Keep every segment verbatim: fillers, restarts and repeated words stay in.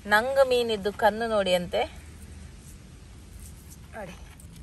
ನಂಗ ಮೀನಿದ್ದು ಕಣ್ಣು ನೋಡಿ ಅಂತೆ ನೋಡಿ.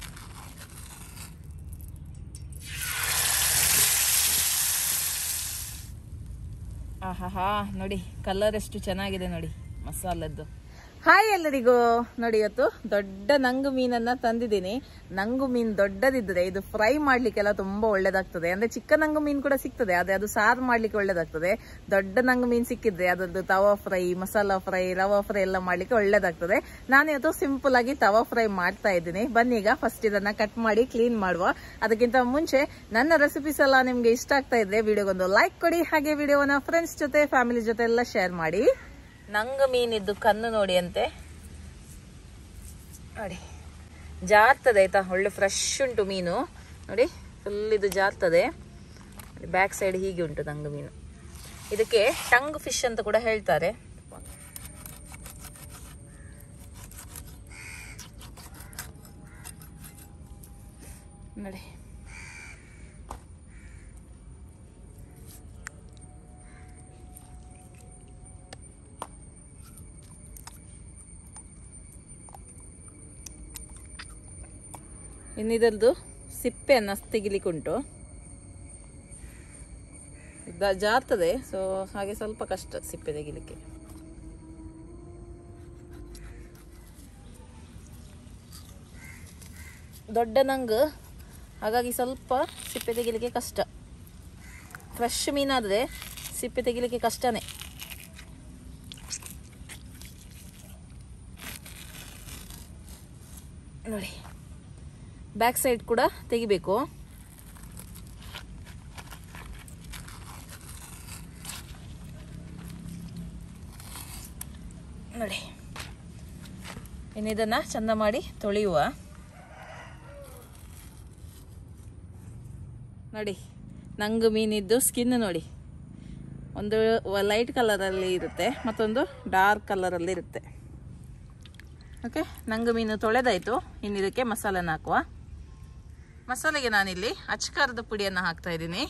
ಆಹಾ ನೋಡಿ ಕಲರ್ ಎಷ್ಟು ಚೆನ್ನಾಗಿದೆ ನೋಡಿ ಮಸಾಲದ್ದು. ಹಾಯ್ ಎಲ್ಲರಿಗೂ. ನೋಡಿ ಇವತ್ತು ದೊಡ್ಡ ನಂಗು ಮೀನನ್ನ ತಂದಿದ್ದೀನಿ. ನಂಗು ಮೀನ್ ದೊಡ್ಡದಿದ್ರೆ ಇದು ಫ್ರೈ ಮಾಡ್ಲಿಕ್ಕೆಲ್ಲ ತುಂಬಾ ಒಳ್ಳೇದಾಗ್ತದೆ. ಅಂದ್ರೆ ಚಿಕ್ಕ ನಂಗು ಮೀನ್ ಕೂಡ ಸಿಗ್ತದೆ, ಅದೇ ಅದು ಸಾರು ಮಾಡ್ಲಿಕ್ಕೆ ಒಳ್ಳೇದಾಗ್ತದೆ. ದೊಡ್ಡ ನಂಗು ಮೀನ್ ಸಿಕ್ಕಿದ್ರೆ ಅದರದ್ದು tawa fry, masala fry, rava fry ಎಲ್ಲ ಮಾಡ್ಲಿಕ್ಕೆ ಒಳ್ಳೇದಾಗ್ತದೆ. ನಾನಿವತ್ತು ಸಿಂಪಲ್ ಆಗಿ ತವಾ ಫ್ರೈ ಮಾಡ್ತಾ ಇದ್ದೀನಿ. ಬನ್ನಿ ಈಗ ಫಸ್ಟ್ ಇದನ್ನ ಕಟ್ ಮಾಡಿ ಕ್ಲೀನ್ ಮಾಡುವ. ಅದಕ್ಕಿಂತ ಮುಂಚೆ ನನ್ನ ರೆಸಿಪೀಸ್ ಎಲ್ಲ ನಿಮ್ಗೆ ಇಷ್ಟ ಆಗ್ತಾ ಇದ್ರೆ ವಿಡಿಯೋಗೊಂದು ಲೈಕ್ ಕೊಡಿ, ಹಾಗೆ ವಿಡಿಯೋನ ಫ್ರೆಂಡ್ಸ್ ಜೊತೆ ಫ್ಯಾಮಿಲಿ ಜೊತೆ ಎಲ್ಲ ಶೇರ್ ಮಾಡಿ. ನಂಗ ಮೀನಿದ್ದು ಕಣ್ಣು ನೋಡಿ ಅಂತೆ ನೋಡಿ, ಜಾರ್ತದೆ ಆಯ್ತಾ. ಒಳ್ಳೆ ಫ್ರೆಶ್ ಉಂಟು ಮೀನು ನೋಡಿ, ಫುಲ್ ಇದು ಜಾರ್ತದೆ. ಬ್ಯಾಕ್ ಸೈಡ್ ಹೀಗೆ ಉಂಟು ನಂಗ ಮೀನು. ಇದಕ್ಕೆ ಟಂಗ್ ಫಿಶ್ ಅಂತ ಕೂಡ ಹೇಳ್ತಾರೆ. ನೋಡಿ ಇನ್ನಿದರದ್ದು ಸಿಪ್ಪೆಯನ್ನು ತೆಗಿಲಿಕ್ಕೆ ಉಂಟು. ಜಾರ್ತದೆ, ಸೊ ಹಾಗೆ ಸ್ವಲ್ಪ ಕಷ್ಟ ಸಿಪ್ಪೆ ತೆಗಿಲಿಕ್ಕೆ. ದೊಡ್ಡ ನಂಗು ಹಾಗಾಗಿ ಸ್ವಲ್ಪ ಸಿಪ್ಪೆ ತೆಗಿಲಿಕ್ಕೆ ಕಷ್ಟ. ಫ್ರೆಶ್ ಮೀನಾದ್ರೆ ಸಿಪ್ಪೆ ತೆಗಿಲಿಕ್ಕೆ ಕಷ್ಟನೇ. ನೋಡಿ ಬ್ಯಾಕ್ ಸೈಡ್ ಕೂಡ ತೆಗಿಬೇಕು. ನೋಡಿ ಇನ್ನು ಇದನ್ನ ಚಂದ ಮಾಡಿ ತೊಳೆಯುವ. ನೋಡಿ ನಂಗು ಮೀನಿದ್ದು ಸ್ಕಿನ್ ನೋಡಿ, ಒಂದು ಲೈಟ್ ಕಲರಲ್ಲಿ ಇರುತ್ತೆ, ಮತ್ತೊಂದು ಡಾರ್ಕ್ ಕಲರಲ್ಲಿ ಇರುತ್ತೆ. ಓಕೆ, ನಂಗು ಮೀನು ತೊಳೆದಾಯ್ತು. ಇನ್ನು ಇದಕ್ಕೆ ಮಸಾಲೆನ ಹಾಕುವ. ಮಸಾಲೆಗೆ ನಾನಿಲ್ಲಿ ಅಚ್ಕಾರದ ಪುಡಿಯನ್ನು ಹಾಕ್ತಾ ಇದ್ದೀನಿ.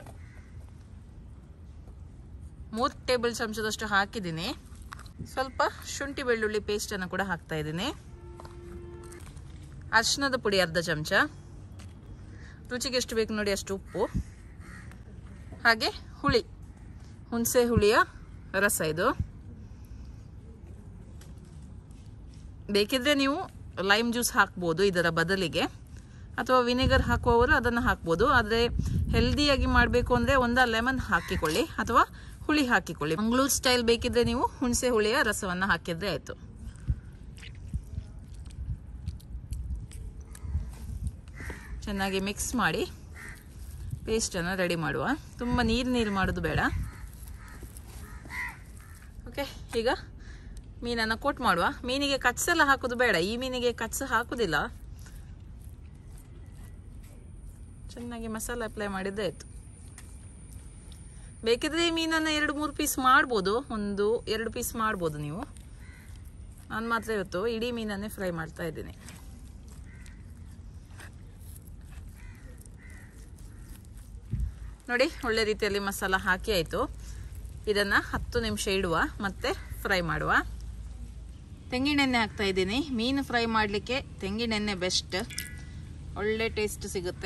ಮೂರು ಟೇಬಲ್ ಚಮಚದಷ್ಟು ಹಾಕಿದ್ದೀನಿ. ಸ್ವಲ್ಪ ಶುಂಠಿ ಬೆಳ್ಳುಳ್ಳಿ ಪೇಸ್ಟನ್ನು ಕೂಡ ಹಾಕ್ತಾ ಇದ್ದೀನಿ. ಅರಿಶಿಣದ ಪುಡಿ ಅರ್ಧ ಚಮಚ, ರುಚಿಗೆ ಎಷ್ಟು ಬೇಕು ನೋಡಿ ಅಷ್ಟು ಉಪ್ಪು, ಹಾಗೆ ಹುಳಿ, ಹುಣಸೆ ಹುಳಿಯ ರಸ. ಇದು ಬೇಕಿದ್ರೆ ನೀವು ಲೈಮ್ ಜ್ಯೂಸ್ ಹಾಕ್ಬೋದು ಇದರ ಬದಲಿಗೆ, ಅಥವಾ ವಿನೆಗರ್ ಹಾಕುವವರು ಅದನ್ನು ಹಾಕ್ಬೋದು. ಆದರೆ ಹೆಲ್ದಿಯಾಗಿ ಮಾಡಬೇಕು ಅಂದರೆ ಒಂದ ಲೆಮನ್ ಹಾಕಿಕೊಳ್ಳಿ ಅಥವಾ ಹುಳಿ ಹಾಕಿಕೊಳ್ಳಿ. ಮಂಗಳೂರು ಸ್ಟೈಲ್ ಬೇಕಿದ್ರೆ ನೀವು ಹುಣಸೆ ಹುಳಿಯ ರಸವನ್ನು ಹಾಕಿದ್ರೆ ಆಯಿತು. ಚೆನ್ನಾಗಿ ಮಿಕ್ಸ್ ಮಾಡಿ ಪೇಸ್ಟನ್ನು ರೆಡಿ ಮಾಡುವ. ತುಂಬ ನೀರು ನೀರು ಮಾಡೋದು ಬೇಡ. ಓಕೆ, ಈಗ ಮೀನನ್ನು ಕೋಟ್ ಮಾಡುವ. ಮೀನಿಗೆ ಕಟ್ಸೆಲ್ಲ ಹಾಕೋದು ಬೇಡ, ಈ ಮೀನಿಗೆ ಕಟ್ಸು ಹಾಕುದಿಲ್ಲ. ಚೆನ್ನಾಗಿ ಮಸಾಲೆ ಅಪ್ಲೈ ಮಾಡಿದ್ರೆ ಆಯ್ತು. ಬೇಕಿದ್ರೆ ಈ ಮೀನನ್ನು ಎರಡು ಮೂರು ಪೀಸ್ ಮಾಡ್ಬೋದು, ಒಂದು ಎರಡು ಪೀಸ್ ಮಾಡ್ಬೋದು ನೀವು. ನಾನು ಮಾತ್ರ ಇವತ್ತು ಇಡೀ ಮೀನನ್ನೇ ಫ್ರೈ ಮಾಡ್ತಾ ಇದ್ದೀನಿ. ನೋಡಿ ಒಳ್ಳೆ ರೀತಿಯಲ್ಲಿ ಮಸಾಲ ಹಾಕಿ ಆಯ್ತು. ಇದನ್ನ ಹತ್ತು ನಿಮಿಷ ಇಡುವ, ಮತ್ತೆ ಫ್ರೈ ಮಾಡುವ. ತೆಂಗಿನೆಣ್ಣೆ ಹಾಕ್ತಾ ಇದ್ದೀನಿ. ಮೀನು ಫ್ರೈ ಮಾಡಲಿಕ್ಕೆ ತೆಂಗಿನೆಣ್ಣೆ ಬೆಸ್ಟ್, ಒಳ್ಳೆ ಟೇಸ್ಟ್ ಸಿಗುತ್ತೆ.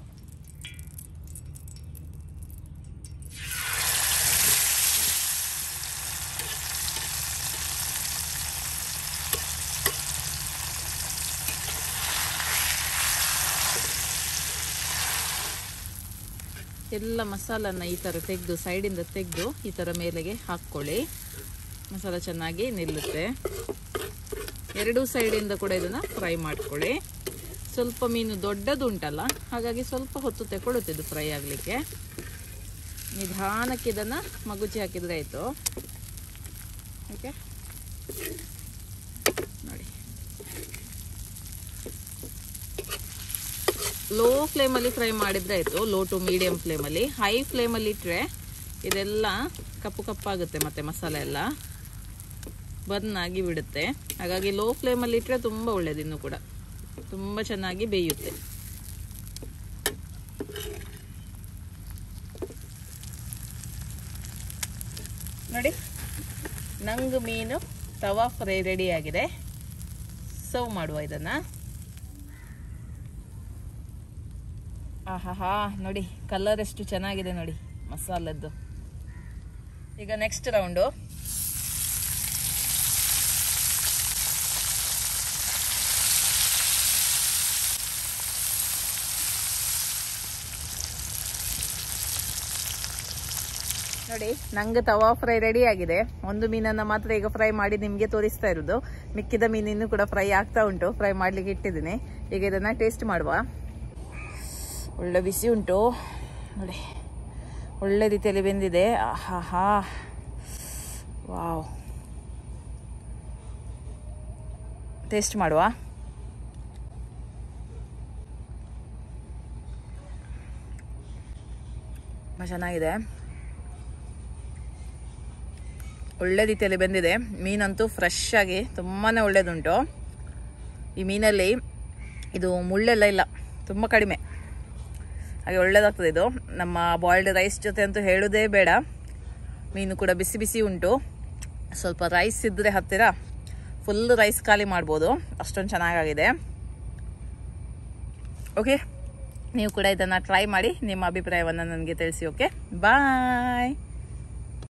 ಎಲ್ಲ ಮಸಾಲನ್ನ ಈ ಥರ ತೆಗೆದು ಸೈಡಿಂದ ತೆಗೆದು ಈ ಥರ ಮೇಲೆಗೆ ಹಾಕ್ಕೊಳ್ಳಿ. ಮಸಾಲ ಚೆನ್ನಾಗಿ ನಿಲ್ಲುತ್ತೆ. ಎರಡೂ ಸೈಡಿಂದ ಕೂಡ ಇದನ್ನು ಫ್ರೈ ಮಾಡ್ಕೊಳ್ಳಿ. ಸ್ವಲ್ಪ ಮೀನು ದೊಡ್ಡದು ಉಂಟಲ್ಲ, ಹಾಗಾಗಿ ಸ್ವಲ್ಪ ಹೊತ್ತು ತಗೊಳ್ಳುತ್ತೆ ಇದು ಫ್ರೈ ಆಗಲಿಕ್ಕೆ. ನಿಧಾನಕ್ಕೆ ಇದನ್ನು ಮಗುಚಿ ಹಾಕಿದರೆ ಆಯಿತು. ಓಕೆ, ನೋಡಿ ಲೋ ಫ್ಲೇಮಲ್ಲಿ ಫ್ರೈ ಮಾಡಿದರೆ ಆಯಿತು. ಲೋ ಟು ಮೀಡಿಯಂ ಫ್ಲೇಮಲ್ಲಿ. ಹೈ ಫ್ಲೇಮಲ್ಲಿ ಇಟ್ಟರೆ ಇದೆಲ್ಲ ಕಪ್ಪು ಕಪ್ಪಾಗುತ್ತೆ, ಮತ್ತು ಮಸಾಲೆ ಎಲ್ಲ ಬರ್ನ್ ಆಗಿ ಬಿಡುತ್ತೆ. ಹಾಗಾಗಿ ಲೋ ಫ್ಲೇಮಲ್ಲಿ ಇಟ್ಟರೆ ತುಂಬ ಒಳ್ಳೇದು. ಇನ್ನೂ ಕೂಡ ತುಂಬ ಚೆನ್ನಾಗಿ ಬೇಯುತ್ತೆ. ನೋಡಿ ನಂಗು ಮೀನು ತವಾ ಫ್ರೈ ರೆಡಿ ಆಗಿದೆ. ಸರ್ವ್ ಮಾಡುವ ಇದನ್ನ. ಆಹಾ ನೋಡಿ ಕಲರ್ ಎಷ್ಟು ಚೆನ್ನಾಗಿದೆ ನೋಡಿ ಮಸಾಲದ್ದು. ಈಗ ನೆಕ್ಸ್ಟ್ ರೌಂಡು. ನೋಡಿ ನಂಗೆ ತವಾ ಫ್ರೈ ರೆಡಿ ಆಗಿದೆ. ಒಂದು ಮೀನನ್ನ ಮಾತ್ರ ಈಗ ಫ್ರೈ ಮಾಡಿ ನಿಮ್ಗೆ ತೋರಿಸ್ತಾ ಇರೋದು. ಮಿಕ್ಕಿದ ಮೀನಿನ್ನು ಕೂಡ ಫ್ರೈ ಆಗ್ತಾ ಉಂಟು. ಫ್ರೈ ಮಾಡ್ಲಿಕ್ಕೆ ಇಟ್ಟಿದ್ದೀನಿ. ಈಗ ಇದನ್ನ ಟೇಸ್ಟ್ ಮಾಡುವ. ಒಳ್ಳೆ ಬಿಸಿ ಉಂಟು ನೋಡಿ, ಒಳ್ಳೆ ರೀತಿಯಲ್ಲಿ ಬೆಂದಿದೆ. ಆಹಾ ಹಾ ವಾವ್. ಟೇಸ್ಟ್ ಮಾಡುವ. ಚೆನ್ನಾಗಿದೆ, ಒಳ್ಳೆ ರೀತಿಯಲ್ಲಿ ಬೆಂದಿದೆ. ಮೀನಂತೂ ಫ್ರೆಶ್ ಆಗಿ ತುಂಬಾನೇ ಒಳ್ಳೇದುಂಟು. ಈ ಮೀನಲ್ಲಿ ಇದು ಮುಳ್ಳೆಲ್ಲ ಇಲ್ಲ, ತುಂಬ ಕಡಿಮೆ, ಹಾಗೆ ಒಳ್ಳೇದಾಗ್ತದೆ ಇದು. ನಮ್ಮ ಬಾಯ್ಲ್ಡ್ ರೈಸ್ ಜೊತೆ ಅಂತೂ ಹೇಳೋದೇ ಬೇಡ. ಮೀನು ಕೂಡ ಬಿಸಿ ಬಿಸಿ ಉಂಟು. ಸ್ವಲ್ಪ ರೈಸ್ ಇದ್ದರೆ ಹತ್ತಿರ ಫುಲ್ ರೈಸ್ ಖಾಲಿ ಮಾಡ್ಬೋದು, ಅಷ್ಟೊಂದು ಚೆನ್ನಾಗಾಗಿದೆ. ಓಕೆ, ನೀವು ಕೂಡ ಇದನ್ನು ಟ್ರೈ ಮಾಡಿ ನಿಮ್ಮ ಅಭಿಪ್ರಾಯವನ್ನು ನನಗೆ ತಿಳಿಸಿ. ಓಕೆ, ಬಾಯ್.